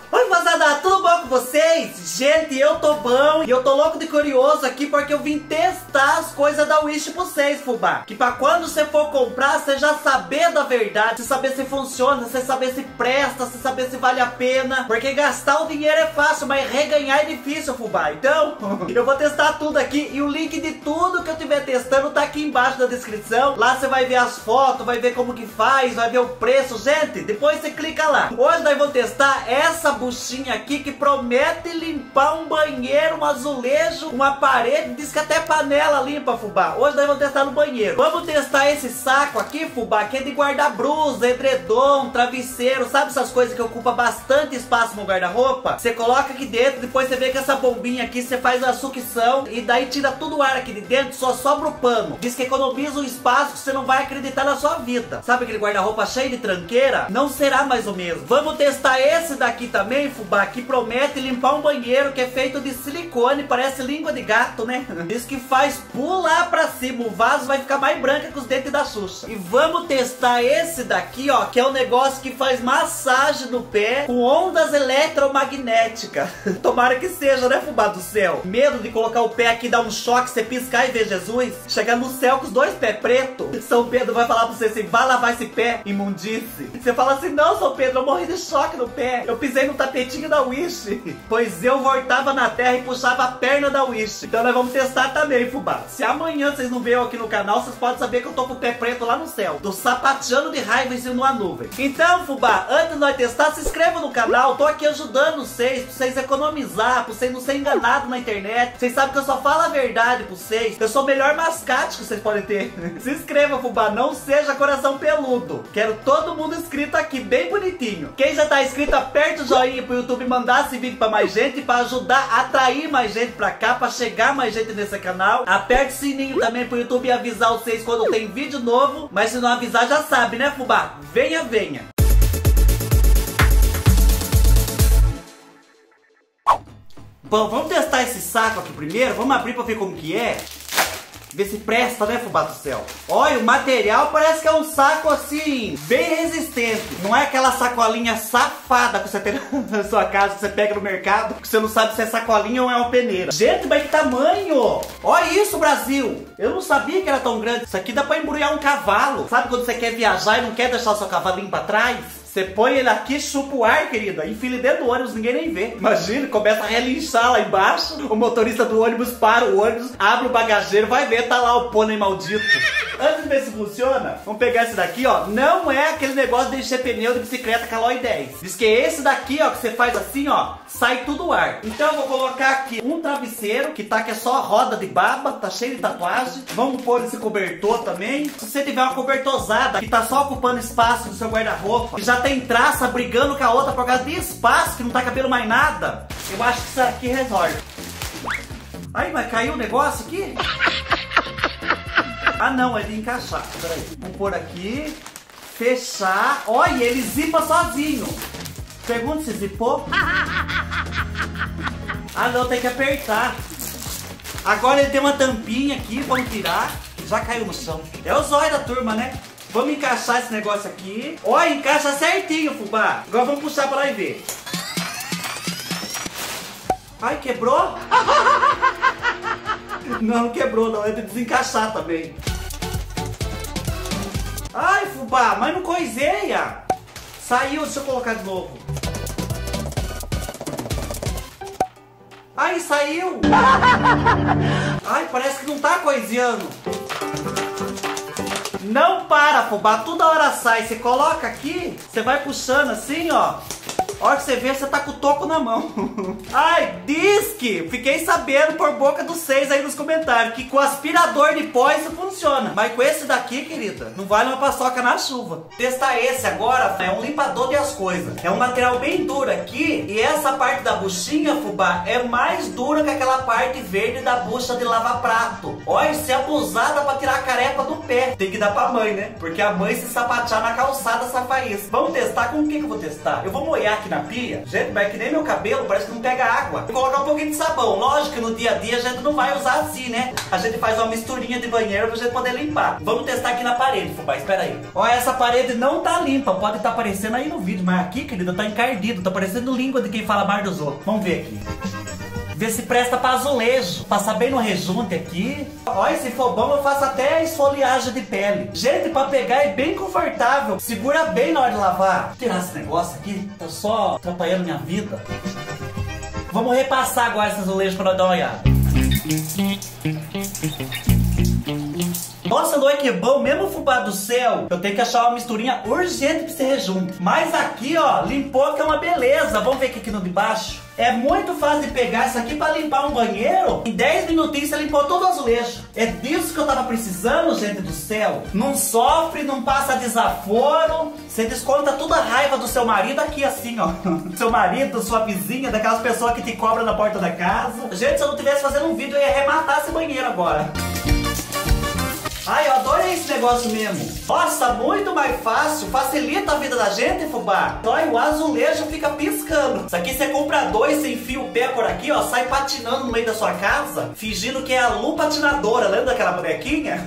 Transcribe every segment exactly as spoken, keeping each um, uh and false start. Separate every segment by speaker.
Speaker 1: Oi, moçada, tudo bom com vocês? Gente, eu tô bom e eu tô louco de curioso aqui porque eu vim testar as coisas da Wish pra vocês, fubá. Que pra quando você for comprar, você já saber da verdade, você saber se funciona, você saber se presta, você saber se vale a pena. Porque gastar o dinheiro é fácil, mas reganhar é difícil, fubá. Então, eu vou testar tudo aqui e o link de tudo que eu tiver testando tá aqui embaixo na descrição. Lá você vai ver as fotos, vai ver como que faz, vai ver o preço. Gente, depois você clica lá. Hoje nós vamos testar essa buchinha aqui que promete limpar um banheiro, um azulejo, uma parede, diz que até panela limpa, fubá. Hoje nós vamos testar no banheiro. Vamos testar esse saco aqui, fubá, que é de guardar blusa, edredom, travesseiro, sabe essas coisas que ocupa bastante espaço no guarda-roupa? Você coloca aqui dentro, depois você vê que essa bombinha aqui, você faz a sucção e daí tira todo o ar aqui de dentro, só sobra o pano. Diz que economiza um espaço que você não vai acreditar na sua vida. Sabe aquele guarda-roupa cheio de tranqueira? Não será mais o mesmo. Vamos testar esse daqui também, fubá, que promete limpar um banheiro que é feito de silicone, parece língua de gato, né? Diz que faz pular pra cima, o vaso vai ficar mais branco que os dentes da Xuxa. E vamos testar esse daqui, ó, que é um negócio que faz massagem no pé com ondas eletromagnéticas. Tomara que seja, né, fubá do céu? Medo de colocar o pé aqui, dar um choque, você piscar e ver Jesus? Chegar no céu com os dois pés pretos. São Pedro vai falar pra você assim, vai lavar esse pé, imundice. Você fala assim, não, São Pedro, eu morri de choque no pé. Eu pisei no tapetinho da Wish, pois eu voltava na terra e puxava a perna da Wish. Então nós vamos testar também, fubá. Se amanhã vocês não veem aqui no canal, vocês podem saber que eu tô com o pé preto lá no céu, tô sapateando de raiva em cima de uma nuvem. Então, fubá, antes de nós testar, se inscreva no canal. Tô aqui ajudando vocês, pra vocês economizar, pra vocês não serem enganados na internet. Vocês sabem que eu só falo a verdade pra vocês. Eu sou o melhor mascate que vocês podem ter. Se inscreva, fubá, não seja coração peludo. Quero todo mundo inscrito aqui, bem bonitinho. Quem já tá inscrito, aperta o joinha pro YouTube mandar esse vídeo pra mais gente, pra ajudar a atrair mais gente pra cá, pra chegar mais gente nesse canal. Aperte o sininho também pro YouTube avisar vocês quando tem vídeo novo. Mas se não avisar, já sabe, né, fubá? Venha, venha. Bom, vamos testar esse saco aqui primeiro. Vamos abrir pra ver como que é. Ver se presta, né, fubá do céu? Olha, o material parece que é um saco assim, bem resistente. Não é aquela sacolinha safada que você tem na sua casa, que você pega no mercado, que você não sabe se é sacolinha ou é uma peneira. Gente, mas que tamanho! Olha isso, Brasil! Eu não sabia que era tão grande. Isso aqui dá pra embrulhar um cavalo. Sabe quando você quer viajar e não quer deixar o seu cavalinho pra trás? Você põe ele aqui, chupa o ar, querida, enfia ele dentro do ônibus, ninguém nem vê. Imagina, começa a relinchar lá embaixo, o motorista do ônibus para o ônibus, abre o bagageiro, vai ver, tá lá o pônei maldito. Antes de ver se funciona, vamos pegar esse daqui, ó. Não é aquele negócio de encher pneu de bicicleta Caloi dez. Diz que é esse daqui, ó, que você faz assim, ó, sai tudo o ar. Então eu vou colocar aqui um travesseiro, que tá que é só a roda de baba, tá cheio de tatuagem. Vamos pôr esse cobertor também. Se você tiver uma cobertosada que tá só ocupando espaço no seu guarda-roupa, que já tem traça brigando com a outra por causa de espaço, que não tá cabendo mais nada, eu acho que isso aqui resolve. Ai, mas caiu o negócio aqui? Ah não, é de encaixar. Peraí, vamos pôr aqui, fechar. Olha, ele zipa sozinho. Pergunta se zipou. Ah não, tem que apertar. Agora ele tem uma tampinha aqui, vamos tirar. Já caiu no chão. É o zóio da turma, né? Vamos encaixar esse negócio aqui. Olha, encaixa certinho, fubá. Agora vamos puxar pra lá e ver. Ai, quebrou? Não, não quebrou não, é de desencaixar também. Ai, fubá, mas não coiseia. Saiu, deixa eu colocar de novo. Ai, saiu. Ai, parece que não tá coiseando. Não para, fubá, toda hora sai. Você coloca aqui, você vai puxando assim, ó. A hora que você vê, você tá com o toco na mão. Ai, diz que fiquei sabendo por boca dos seis aí nos comentários que com aspirador de pó isso funciona. Mas com esse daqui, querida, não vale uma paçoca na chuva. Testar esse agora é um limpador de as coisas. É um material bem duro aqui. E essa parte da buchinha, fubá, é mais dura que aquela parte verde da bucha de lavar prato. Olha, isso é abusada pra tirar a carepa do pé. Tem que dar pra mãe, né? Porque a mãe se sapatear na calçada essa faz isso. Vamos testar? Com o que que eu vou testar? Eu vou molhar aqui aqui na pia. Gente, mas é que nem meu cabelo, parece que não pega água. Vou colocar um pouquinho de sabão. Lógico que no dia a dia a gente não vai usar assim, né? A gente faz uma misturinha de banheiro pra gente poder limpar. Vamos testar aqui na parede, fubá, espera aí. Ó, essa parede não tá limpa, pode estar tá aparecendo aí no vídeo, mas aqui, querida, tá encardido, tá parecendo língua de quem fala mais dos outros. Vamos ver aqui. Ver se presta pra azulejo. Passar bem no rejunte aqui. Olha, se for bom eu faço até esfoliagem de pele. Gente, pra pegar é bem confortável. Segura bem na hora de lavar. Vou tirar esse negócio aqui. Tá só atrapalhando minha vida. Vamos repassar agora esse azulejo pra nós dar uma olhada. Nossa, não é que bom, mesmo fubá do céu. Eu tenho que achar uma misturinha urgente pra esse rejunte. Mas aqui, ó, limpou que é uma beleza. Vamos ver aqui, aqui no de baixo. É muito fácil de pegar isso aqui pra limpar um banheiro. Em dez minutinhos você limpou todo o azulejo. É disso que eu tava precisando, gente do céu. Não sofre, não passa desaforo. Você desconta toda a raiva do seu marido aqui assim, ó. Seu marido, sua vizinha, daquelas pessoas que te cobram na porta da casa. Gente, se eu não tivesse fazendo um vídeo, eu ia arrematar esse banheiro agora. Ai, eu adorei esse negócio mesmo. Nossa, muito mais fácil. Facilita a vida da gente, fubá. Olha, o azulejo fica piscando. Isso aqui você compra dois, você enfia o pé por aqui, ó. Sai patinando no meio da sua casa, fingindo que é a Lu patinadora. Lembra daquela bonequinha?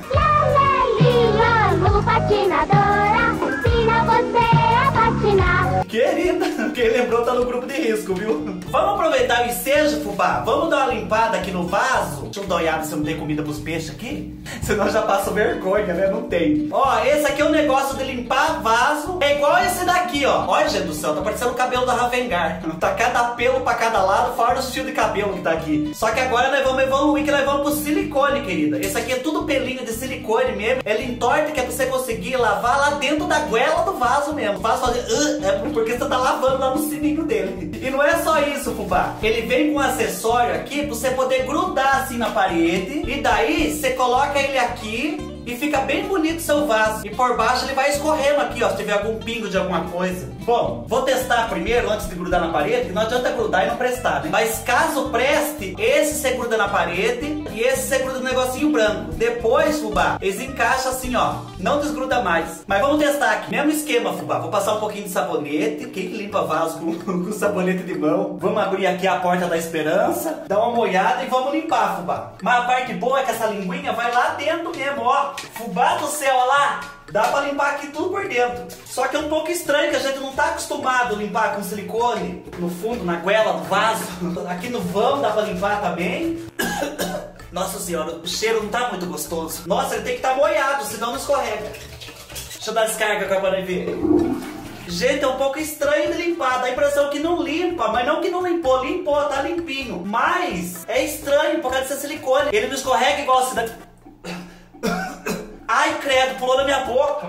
Speaker 1: Lá, Lu patinadora, ensina você a patinar. Querida, quem lembrou tá no grupo de risco, viu? Vamos aproveitar o ensejo, fubá. Vamos dar uma limpada aqui no vaso. Deixa eu dar uma olhada se não tem comida pros peixes aqui. Senão já passa vergonha, né? Não tem. Ó, esse aqui é um negócio de limpar vaso. É igual esse daqui, ó. Olha, gente do céu, tá parecendo o cabelo da Ravengar. Tá cada pelo pra cada lado, fora os fios de cabelo que tá aqui. Só que agora nós vamos evoluir, que nós vamos pro silicone, querida. Esse aqui é tudo pelinho de silicone mesmo. Ele entorta, que é pra você conseguir lavar lá dentro da goela do vaso mesmo. O vaso fazer... Uh, é porque você tá lavando lá no sininho dele. E não é só isso, fubá. Ele vem com um acessório aqui pra você poder grudar assim na parede. E daí, você coloca ele aqui e fica bem bonito o seu vaso. E por baixo ele vai escorrendo aqui, ó, se tiver algum pingo de alguma coisa. Bom, vou testar primeiro antes de grudar na parede, que não adianta grudar e não prestar, né? Mas caso preste, esse você gruda na parede e esse você gruda no negocinho branco. Depois, fubá, eles encaixam assim, ó, não desgruda mais. Mas vamos testar aqui. Mesmo esquema, fubá. Vou passar um pouquinho de sabonete. Quem que limpa vaso com, com sabonete de mão? Vamos abrir aqui a porta da esperança, dar uma molhada e vamos limpar, fubá. Mas a parte boa é que essa linguinha vai lá dentro mesmo, ó. Fubá do céu, ó lá. Dá pra limpar aqui tudo por dentro. Só que é um pouco estranho que a gente não tá acostumado a limpar com silicone no fundo, na goela do vaso. Aqui no vão dá pra limpar também. Nossa senhora, o cheiro não tá muito gostoso. Nossa, ele tem que estar molhado, senão não escorrega. Deixa eu dar descarga agora pra ver. Gente, é um pouco estranho de limpar. Dá a impressão que não limpa, mas não que não limpou. Limpou, tá limpinho. Mas é estranho por causa desse silicone. Ele não escorrega igual se... Ai, credo, pulou na minha boca.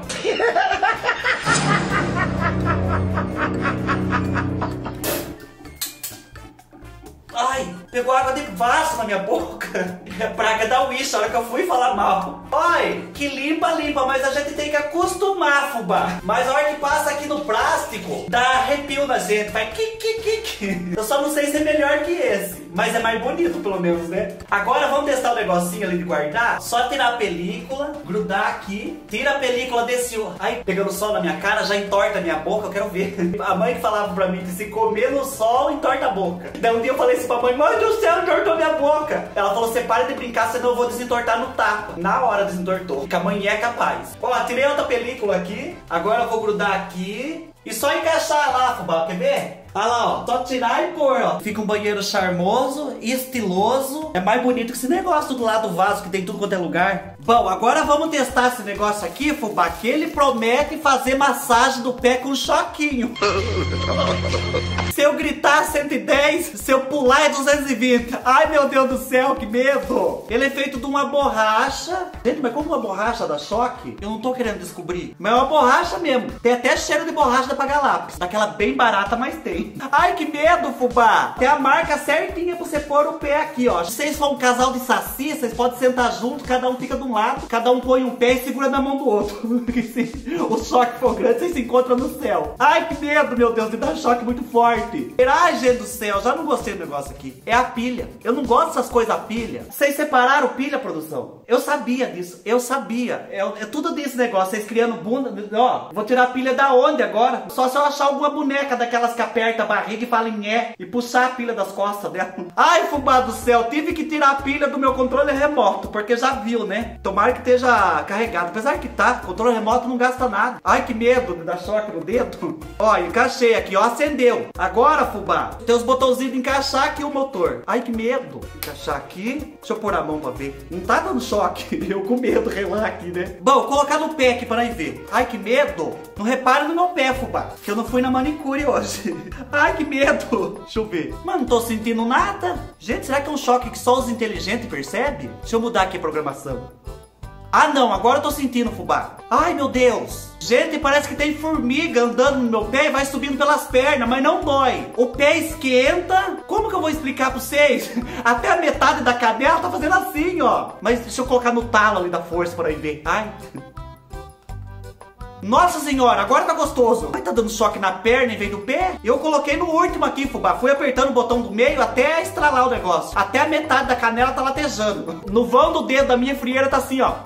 Speaker 1: Ai, pegou água de vaso na minha boca. É praga da Wish, a hora que eu fui falar mal. Ai, que limpa, limpa, mas a gente tem que acostumar, fubá. Mas a hora que passa aqui no plástico, dá arrepio na gente. Vai que, que, que, que. Eu só não sei se é melhor que esse, mas é mais bonito pelo menos, né? Agora vamos testar o negocinho ali de guardar. Só tirar a película, grudar aqui. Tira a película desse... Ai, pegando sol na minha cara, já entorta a minha boca, eu quero ver. A mãe que falava pra mim que se comer no sol, entorta a boca. Daí um dia eu falei assim pra mãe, mãe do céu, entortou minha boca. Ela falou, você para de brincar, senão eu vou desentortar no tapa. Na hora desentortou, que a mãe é capaz. Ó, tirei outra película aqui. Agora eu vou grudar aqui. E só encaixar lá, fubá, quer ver? Olha lá, ó, só tirar e pôr, ó. Fica um banheiro charmoso, estiloso. É mais bonito que esse negócio do lado do vaso, que tem tudo quanto é lugar. Bom, agora vamos testar esse negócio aqui, fubá, que ele promete fazer massagem do pé com choquinho. Se eu gritar cento e dez, se eu pular é duzentos e vinte. Ai, meu Deus do céu, que medo. Ele é feito de uma borracha. Gente, mas como uma borracha dá choque? Eu não tô querendo descobrir. Mas é uma borracha mesmo. Tem até cheiro de borracha da Pagalápis. Daquela bem barata, mas tem. Ai, que medo, fubá. Tem a marca certinha pra você pôr o pé aqui, ó. Se vocês for um casal de saci, vocês podem sentar junto, cada um fica de um lado, cada um põe um pé e segura na mão do outro. Se o choque for grande, vocês se encontram no céu. Ai, que medo, meu Deus, me dá um choque muito forte. forte. Ai, gente do céu, já não gostei do negócio aqui. É a pilha. Eu não gosto dessas coisas a pilha. Vocês separaram pilha, produção? Eu sabia disso. Eu sabia. É, é tudo desse negócio. Vocês criando bunda. Ó, vou tirar a pilha da onde agora? Só se eu achar alguma boneca daquelas que aperta a barriga e fala em é e puxar a pilha das costas dela. Ai, fubá do céu, tive que tirar a pilha do meu controle remoto, porque já viu, né? Tomara que esteja carregado. Apesar que tá, controle remoto não gasta nada. Ai, que medo de dar choque no dedo. Ó, encaixei aqui, ó, acendeu. Agora, fubá, tem os botãozinhos de encaixar aqui o motor. Ai, que medo. Encaixar aqui. Deixa eu pôr a mão pra ver. Não tá dando choque. Eu com medo, relã aqui, né? Bom, vou colocar no pé aqui pra ver. Ai, que medo. Não repare no meu pé, fubá, que eu não fui na manicure hoje. Ai, que medo. Deixa eu ver. Mas não tô sentindo nada. Gente, será que é um choque que só os inteligentes percebem? Deixa eu mudar aqui a programação. Ah, não, agora eu tô sentindo, fubá. Ai, meu Deus. Gente, parece que tem formiga andando no meu pé e vai subindo pelas pernas, mas não dói. O pé esquenta. Como que eu vou explicar pra vocês? Até a metade da canela tá fazendo assim, ó. Mas deixa eu colocar no talo ali da força pra aí ver. Ai. Nossa senhora, agora tá gostoso. Ai, tá dando choque na perna em vez do pé. Eu coloquei no último aqui, fubá. Fui apertando o botão do meio até estralar o negócio. Até a metade da canela tá latejando. No vão do dedo da minha frieira tá assim, ó.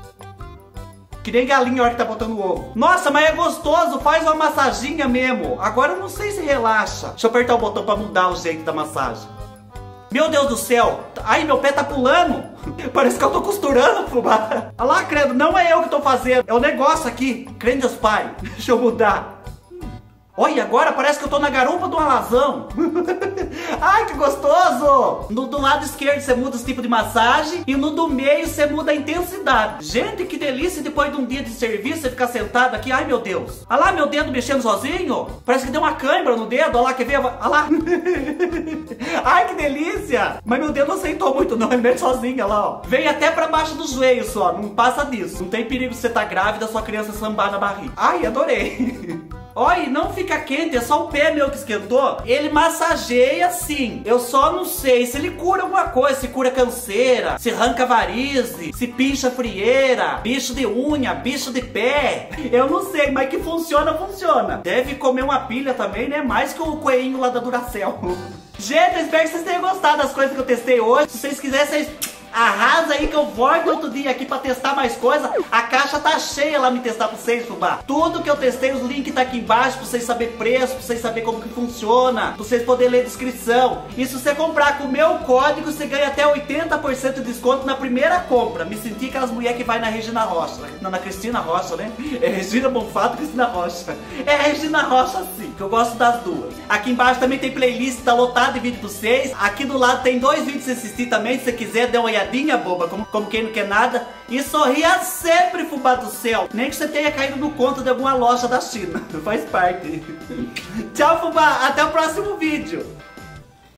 Speaker 1: Que nem galinha a hora que tá botando ovo. Nossa, mas é gostoso, faz uma massaginha mesmo. Agora eu não sei se relaxa. Deixa eu apertar o botão pra mudar o jeito da massagem. Meu Deus do céu. Ai, meu pé tá pulando. Parece que eu tô costurando, fubá. Olha lá, credo, não é eu que tô fazendo. É o negócio aqui. Crê Deus Pai. Deixa eu mudar. Olha, agora parece que eu tô na garupa do alazão. Ai, que gostoso! No do lado esquerdo você muda os tipos de massagem e no do meio você muda a intensidade. Gente, que delícia depois de um dia de serviço você ficar sentado aqui. Ai, meu Deus. Olha lá, meu dedo mexendo sozinho. Parece que deu uma cãibra no dedo. Olha lá, quer ver? Olha lá. Ai, que delícia. Mas meu dedo não aceitou muito não, ele mexe sozinho, olha lá, ó. Vem até pra baixo do joelho só, não passa disso. Não tem perigo de você estar grávida, sua criança sambar na barriga. Ai, adorei. Olha, não fica quente, é só o pé meu que esquentou. Ele massageia sim. Eu só não sei se ele cura alguma coisa. Se cura canseira, se arranca varize, se pincha frieira, bicho de unha, bicho de pé. Eu não sei, mas que funciona, funciona. Deve comer uma pilha também, né? Mais que o coelhinho lá da Duracell. Gente, eu espero que vocês tenham gostado das coisas que eu testei hoje. Se vocês quiserem, vocês... arrasa aí que eu volto outro dia aqui pra testar mais coisa. A caixa tá cheia lá me testar pra vocês, fubá. Tudo que eu testei, os links tá aqui embaixo pra vocês saberem preço, pra vocês saberem como que funciona, pra vocês poderem ler a descrição. E se você comprar com o meu código, você ganha até oitenta por cento de desconto na primeira compra. Me senti aquelas mulheres que vai na Regina Rocha. Não, na Cristina Rocha, né? É Regina Bonfato e Cristina Rocha. É a Regina Rocha sim, que eu gosto das duas. Aqui embaixo também tem playlist, tá lotado de vídeo pra vocês. Aqui do lado tem dois vídeos pra você assistir também, se você quiser, dê uma olhadinha, boba, como, como quem não quer nada. E sorria sempre, fubá do céu. Nem que você tenha caído no conto de alguma loja da China. Faz parte. Tchau, fubá. Até o próximo vídeo.